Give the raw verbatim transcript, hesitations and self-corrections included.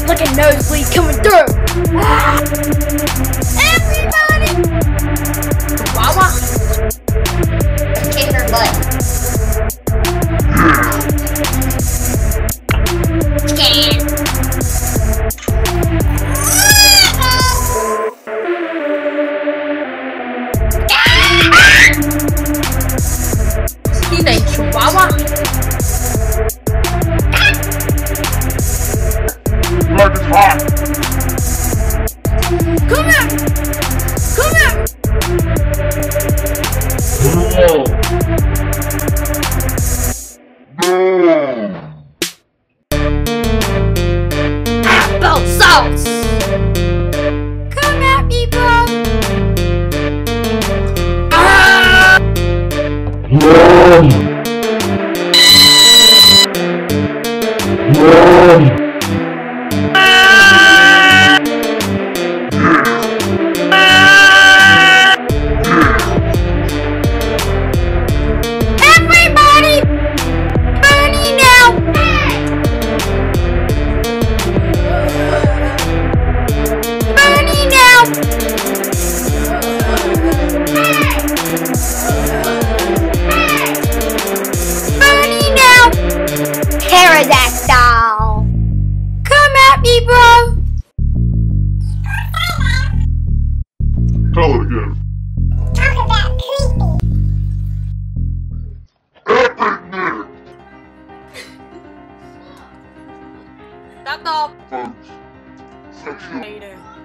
like a nosebleed coming through. Everybody! Wawa. Kick her butt. Scan. He's a chihuahua. Blood is hot. Come here! Come here! No. No. Apple sauce! Come at me, bro! Ah! No. No. Everybody! Bernie now! Bernie now! Bernie now! Pterodactyl! Come at me, bro! Tell it again. Talk about creepy. Epic minute. That's all. Folks. Section Later.